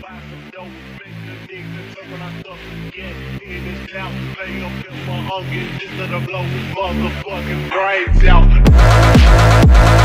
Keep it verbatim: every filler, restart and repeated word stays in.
buy some dope, make the nigga turn when I stuff get in his mouth, lay up in my hunger, just let her blow his motherfucking brains out.